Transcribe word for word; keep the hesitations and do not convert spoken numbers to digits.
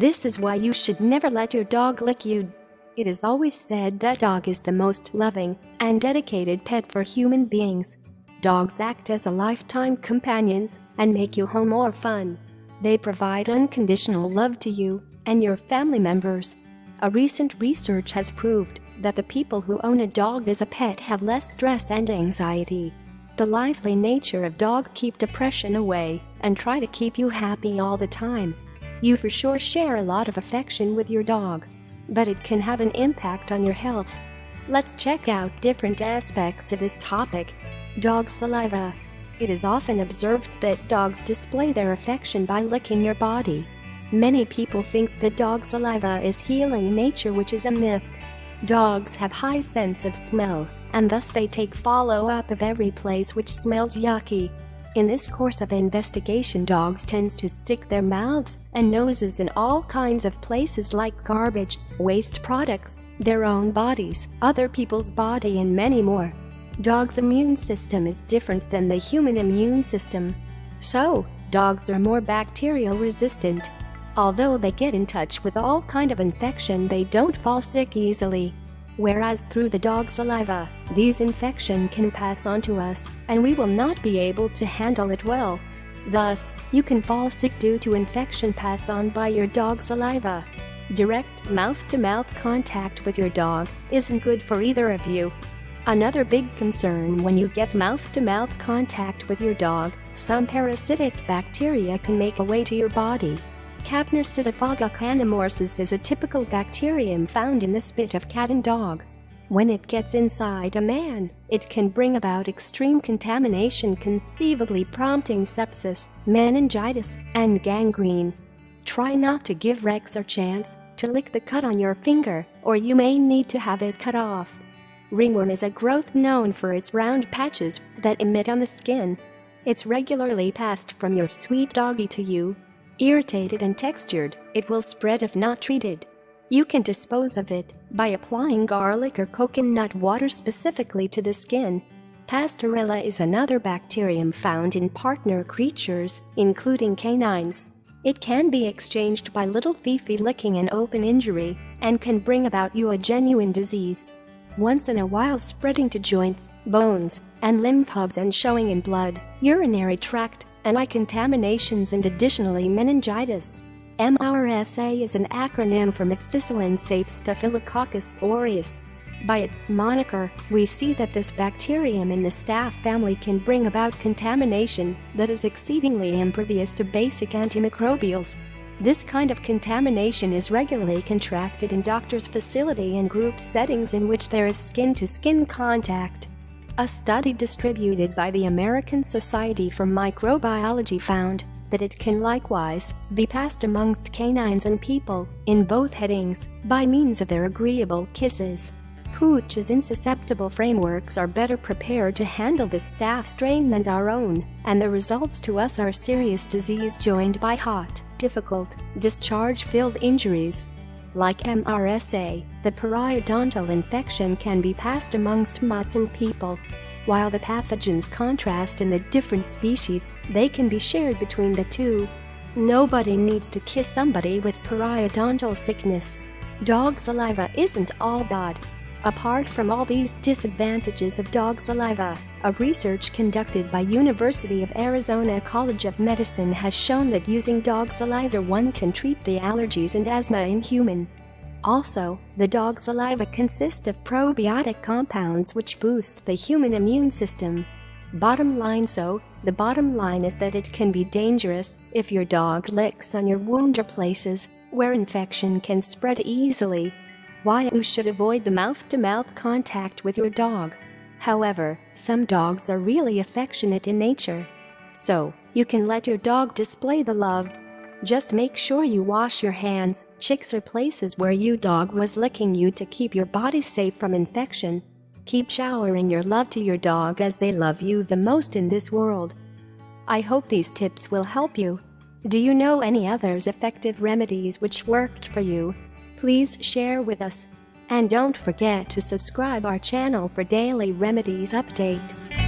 This is why you should never let your dog lick you. It is always said that dog is the most loving and dedicated pet for human beings. Dogs act as a lifetime companions and make your home more fun. They provide unconditional love to you and your family members. A recent research has proved that the people who own a dog as a pet have less stress and anxiety. The lively nature of dog keep depression away and try to keep you happy all the time. You for sure share a lot of affection with your dog, but it can have an impact on your health. Let's check out different aspects of this topic. Dog saliva. It is often observed that dogs display their affection by licking your body. Many people think that dog saliva is healing in nature, which is a myth. Dogs have high sense of smell, and thus they take follow-up of every place which smells yucky. In this course of investigation, dogs tend to stick their mouths and noses in all kinds of places like garbage, waste products, their own bodies, other people's body, and many more. Dogs' immune system is different than the human immune system. So, dogs are more bacterial resistant. Although they get in touch with all kind of infection, they don't fall sick easily. Whereas through the dog saliva, these infection can pass on to us, and we will not be able to handle it well. Thus, you can fall sick due to infection passed on by your dog saliva. Direct mouth-to-mouth contact with your dog isn't good for either of you. Another big concern when you get mouth-to-mouth contact with your dog, some parasitic bacteria can make a way to your body. Capnocytophaga canimorsus is a typical bacterium found in the spit of cat and dog. When it gets inside a man, it can bring about extreme contamination, conceivably prompting sepsis, meningitis, and gangrene. Try not to give Rex a chance to lick the cut on your finger, or you may need to have it cut off. Ringworm is a growth known for its round patches that emit on the skin. It's regularly passed from your sweet doggie to you. Irritated and textured, it will spread if not treated. You can dispose of it by applying garlic or coconut water specifically to the skin. Pasteurella is another bacterium found in partner creatures, including canines. It can be exchanged by little Fifi licking an open injury and can bring about you a genuine disease. Once in a while, spreading to joints, bones, and lymph hubs and showing in blood, urinary tract, and eye contaminations, and additionally meningitis. M R S A is an acronym for methicillin safe Staphylococcus aureus. By its moniker, we see that this bacterium in the staph family can bring about contamination that is exceedingly impervious to basic antimicrobials. This kind of contamination is regularly contracted in doctors' facility and group settings in which there is skin-to-skin contact. A study distributed by the American Society for Microbiology found that it can likewise be passed amongst canines and people in both headings by means of their agreeable kisses. Pooch's insusceptible frameworks are better prepared to handle this staph strain than our own, and the results to us are serious disease joined by hot, difficult, discharge-filled injuries. Like M R S A, the periodontal infection can be passed amongst mutts and people. While the pathogens contrast in the different species, they can be shared between the two. Nobody needs to kiss somebody with periodontal sickness. Dog saliva isn't all bad. Apart from all these disadvantages of dog saliva, a research conducted by University of Arizona College of Medicine has shown that using dog saliva one can treat the allergies and asthma in human. Also, the dog saliva consists of probiotic compounds which boost the human immune system. Bottom line So, the bottom line is that it can be dangerous if your dog licks on your wound or places where infection can spread easily. Why you should avoid the mouth-to-mouth contact with your dog. However, some dogs are really affectionate in nature. So, you can let your dog display the love. Just make sure you wash your hands, cheeks, or places where your dog was licking you to keep your body safe from infection. Keep showering your love to your dog as they love you the most in this world. I hope these tips will help you. Do you know any others effective remedies which worked for you? Please share with us. And don't forget to subscribe our channel for daily remedies update.